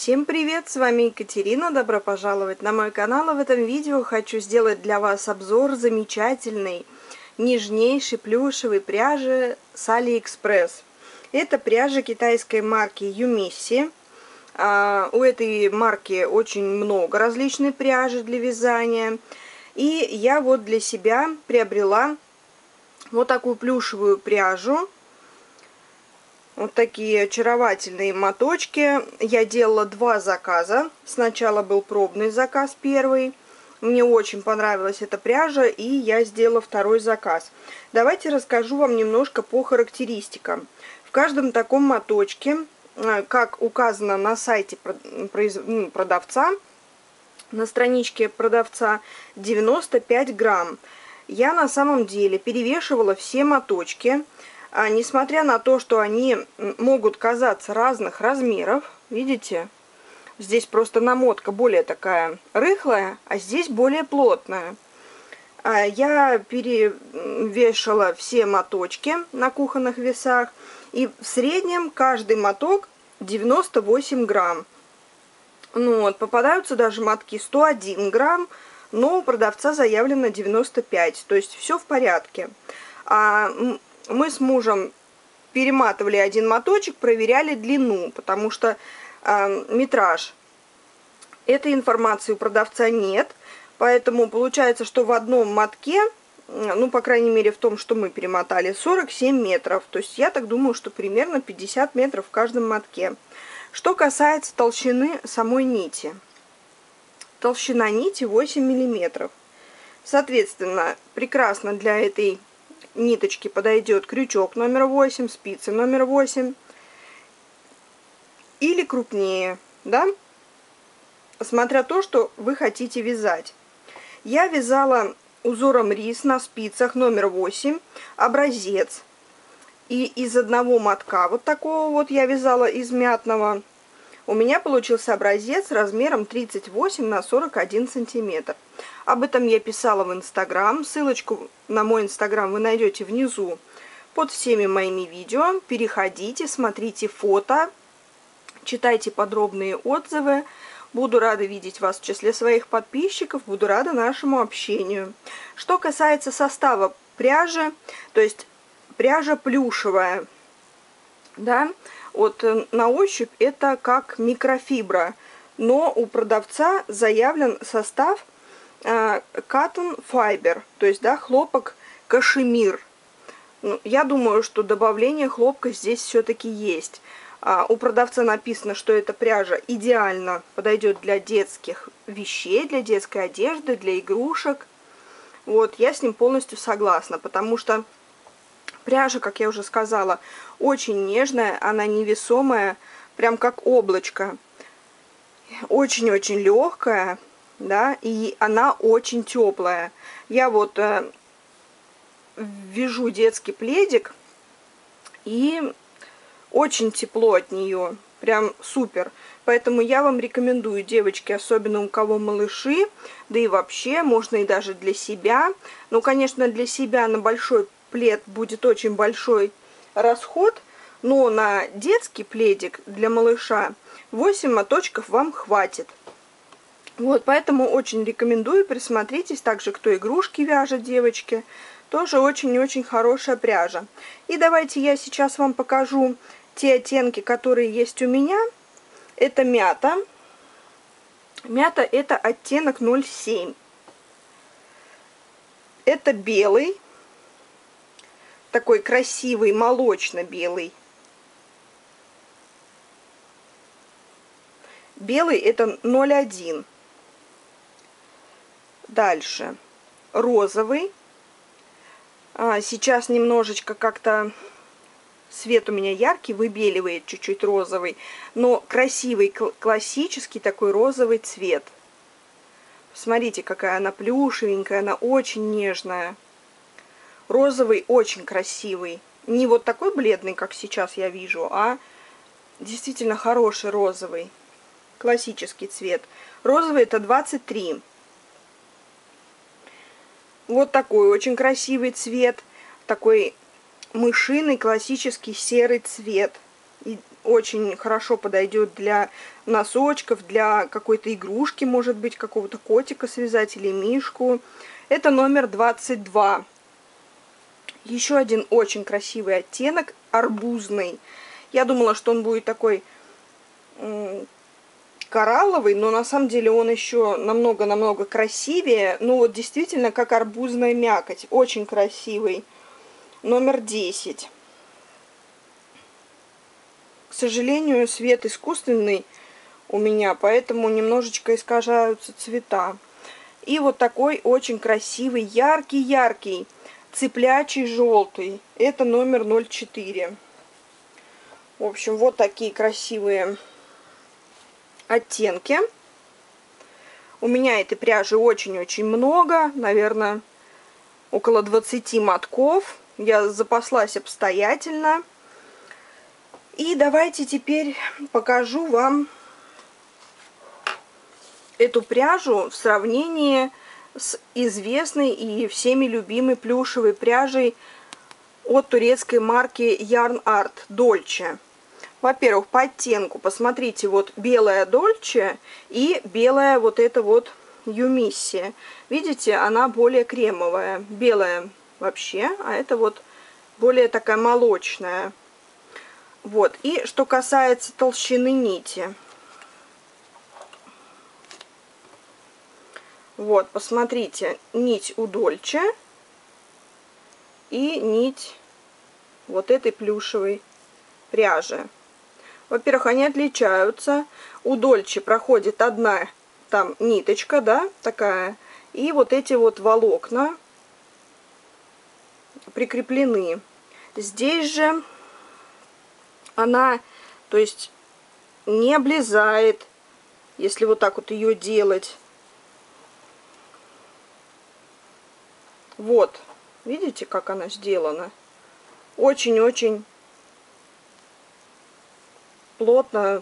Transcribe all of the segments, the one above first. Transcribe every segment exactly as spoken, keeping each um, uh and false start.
Всем привет, с вами Екатерина, добро пожаловать на мой канал. И в этом видео хочу сделать для вас обзор замечательной, нежнейшей плюшевой пряжи с Алиэкспресс. Это пряжа китайской марки Юмисси. А, у этой марки очень много различной пряжи для вязания. И я вот для себя приобрела вот такую плюшевую пряжу. Вот такие очаровательные моточки. Я делала два заказа. Сначала был пробный заказ первый. Мне очень понравилась эта пряжа, и я сделала второй заказ. Давайте расскажу вам немножко по характеристикам. В каждом таком моточке, как указано на сайте продавца, на страничке продавца, девяносто пять грамм. Я на самом деле перевешивала все моточки. А несмотря на то, что они могут казаться разных размеров, видите, здесь просто намотка более такая рыхлая, а здесь более плотная. Я перевешала все моточки на кухонных весах, и в среднем каждый моток девяносто восемь грамм. Ну, вот, попадаются даже мотки сто один грамм, но у продавца заявлено девяносто пять, то есть все в порядке. А мы с мужем перематывали один моточек, проверяли длину, потому что э, метраж. Этой информации у продавца нет, поэтому получается, что в одном мотке, ну, по крайней мере, в том, что мы перемотали, сорок семь метров. То есть я так думаю, что примерно пятьдесят метров в каждом мотке. Что касается толщины самой нити. Толщина нити восемь миллиметров. Соответственно, прекрасно для этой ниточки подойдет крючок номер восемь, спицы номер восемь или крупнее, да, смотря то, что вы хотите вязать. Я вязала узором рис на спицах номер восемь, образец, и из одного мотка вот такого вот я вязала из мятного. У меня получился образец размером тридцать восемь на сорок один сантиметр. Об этом я писала в Инстаграм. Ссылочку на мой Инстаграм вы найдете внизу под всеми моими видео. Переходите, смотрите фото, читайте подробные отзывы. Буду рада видеть вас в числе своих подписчиков, буду рада нашему общению. Что касается состава пряжи, то есть пряжа плюшевая, да, вот на ощупь это как микрофибра, но у продавца заявлен состав э, cotton fiber, то есть, да, хлопок кашемир. Ну, я думаю, что добавление хлопка здесь все-таки есть. А, у продавца написано, что эта пряжа идеально подойдет для детских вещей, для детской одежды, для игрушек. Вот, я с ним полностью согласна, потому что пряжа, как я уже сказала, очень нежная, она невесомая, прям как облачко. Очень-очень легкая, да, и она очень теплая. Я вот э, вяжу детский пледик, и очень тепло от нее, прям супер. Поэтому я вам рекомендую, девочки, особенно у кого малыши, да и вообще, можно и даже для себя. Ну, конечно, для себя на большой плед будет очень большой расход, но на детский пледик для малыша восемь моточков вам хватит. Вот, поэтому очень рекомендую, присмотритесь. Также, кто игрушки вяжет, девочки, тоже очень-очень хорошая пряжа. И давайте я сейчас вам покажу те оттенки, которые есть у меня. Это мята. Мята это оттенок ноль семь. Это белый. Такой красивый, молочно-белый. Белый это ноль один. Дальше. Розовый. А, сейчас немножечко как-то свет у меня яркий, выбеливает чуть-чуть розовый. Но красивый, классический такой розовый цвет. Смотрите, какая она плюшевенькая, она очень нежная. Розовый очень красивый. Не вот такой бледный, как сейчас я вижу, а действительно хороший розовый. Классический цвет. Розовый это двадцать три. Вот такой очень красивый цвет. Такой мышиный классический серый цвет. И очень хорошо подойдет для носочков, для какой-то игрушки, может быть, какого-то котика связать или мишку. Это номер двадцать два. Еще один очень красивый оттенок, арбузный. Я думала, что он будет такой коралловый, но на самом деле он еще намного-намного красивее. Ну вот действительно как арбузная мякоть. Очень красивый. Номер десять. К сожалению, свет искусственный у меня, поэтому немножечко искажаются цвета. И вот такой очень красивый, яркий-яркий, цыплячий желтый. Это номер ноль четыре. В общем, вот такие красивые оттенки. У меня этой пряжи очень-очень много, наверное, около двадцати мотков. Я запаслась обстоятельно. И давайте теперь покажу вам эту пряжу в сравнении с известной и всеми любимой плюшевой пряжей от турецкой марки Yarn Art Dolce. Во-первых, по оттенку посмотрите, вот белая Dolce и белая вот эта вот Юмисси. Видите, она более кремовая. Белая вообще, а это вот более такая молочная. Вот, и что касается толщины нити. Вот, посмотрите, нить у Dolce и нить вот этой плюшевой пряжи. Во-первых, они отличаются. У Dolce проходит одна там ниточка, да, такая, и вот эти вот волокна прикреплены. Здесь же она, то есть, не облезает, если вот так вот ее делать. Вот, видите, как она сделана? Очень-очень плотно.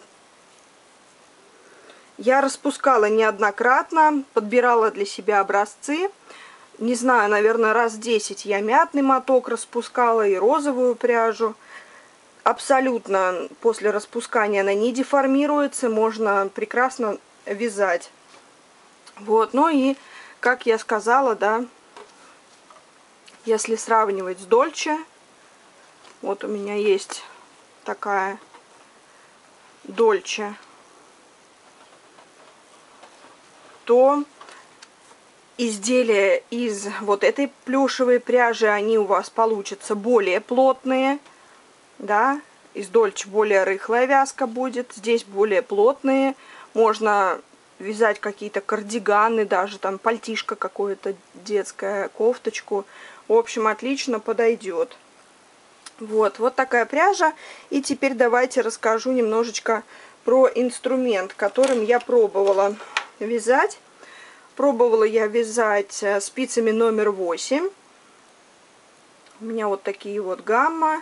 Я распускала неоднократно, подбирала для себя образцы. Не знаю, наверное, раз десять я мятный моток распускала и розовую пряжу. Абсолютно после распускания она не деформируется, можно прекрасно вязать. Вот, ну и, как я сказала, да, если сравнивать с Dolce, вот у меня есть такая Dolce, то изделия из вот этой плюшевой пряжи, они у вас получатся более плотные. Да, из Dolce более рыхлая вязка будет, здесь более плотные. Можно вязать какие-то кардиганы, даже там пальтишко какое-то детское, кофточку. В общем, отлично подойдет. Вот, вот такая пряжа. И теперь давайте расскажу немножечко про инструмент, которым я пробовала вязать. Пробовала я вязать спицами номер восемь. У меня вот такие вот гамма.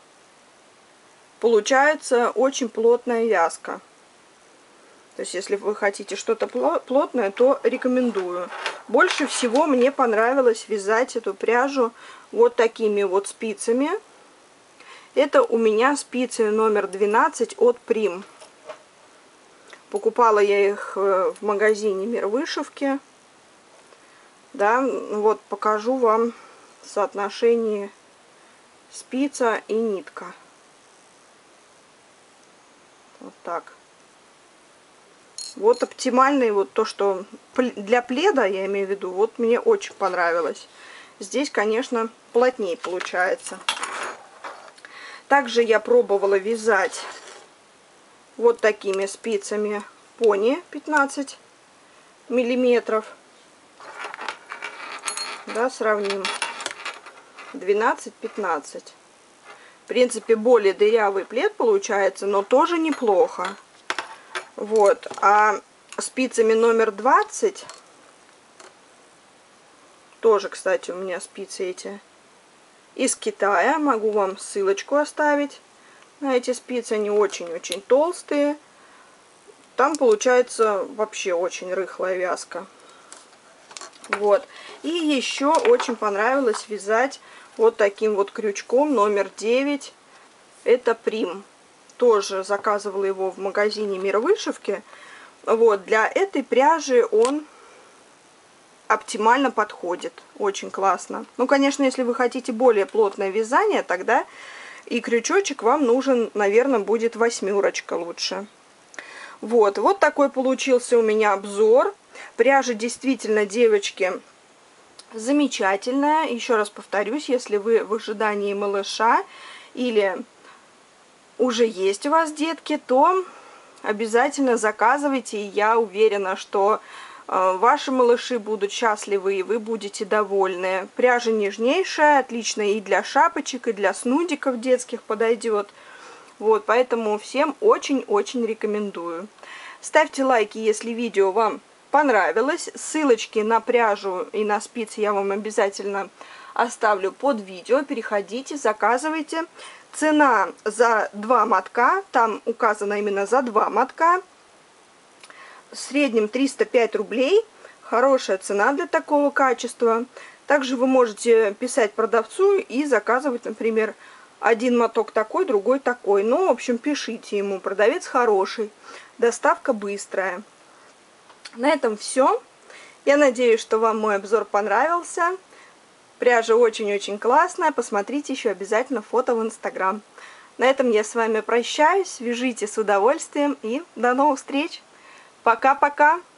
Получается очень плотная вязка. То есть, если вы хотите что-то плотное, то рекомендую. Больше всего мне понравилось вязать эту пряжу вот такими вот спицами. Это у меня спицы номер двенадцать от Прим. Покупала я их в магазине Мир Вышивки. Да, вот покажу вам соотношение спица и нитка. Вот так. Вот оптимальный, вот то, что для пледа, я имею в виду, вот мне очень понравилось. Здесь, конечно, плотнее получается. Также я пробовала вязать вот такими спицами пони пятнадцать миллиметров. Да, сравним. двенадцать пятнадцать. В принципе, более дырявый плед получается, но тоже неплохо. Вот. А спицами номер двадцать, тоже, кстати, у меня спицы эти из Китая. Могу вам ссылочку оставить на эти спицы. Они очень-очень толстые. Там получается вообще очень рыхлая вязка. Вот. И еще очень понравилось вязать вот таким вот крючком номер девять. Это Прим. тоже заказывала его в магазине Мир вышивки. Вот, для этой пряжи он оптимально подходит. Очень классно. Ну, конечно, если вы хотите более плотное вязание, тогда и крючочек вам нужен, наверное, будет восьмерочка лучше. Вот, вот такой получился у меня обзор. Пряжа действительно, девочки, замечательная. Еще раз повторюсь, если вы в ожидании малыша или уже есть у вас детки, то обязательно заказывайте. И я уверена, что э, ваши малыши будут счастливы и вы будете довольны. Пряжа нежнейшая, отличная и для шапочек, и для снудиков детских подойдет. Вот, поэтому всем очень-очень рекомендую. Ставьте лайки, если видео вам понравилось. Ссылочки на пряжу и на спицы я вам обязательно оставлю под видео. Переходите, заказывайте. Цена за два мотка, там указано именно за два мотка. В среднем триста пять рублей. Хорошая цена для такого качества. Также вы можете писать продавцу и заказывать, например, один моток такой, другой такой. Ну, в общем, пишите ему. Продавец хороший. Доставка быстрая. На этом все. Я надеюсь, что вам мой обзор понравился. Пряжа очень-очень классная. Посмотрите еще обязательно фото в Инстаграм. На этом я с вами прощаюсь. Вяжите с удовольствием и до новых встреч. Пока-пока.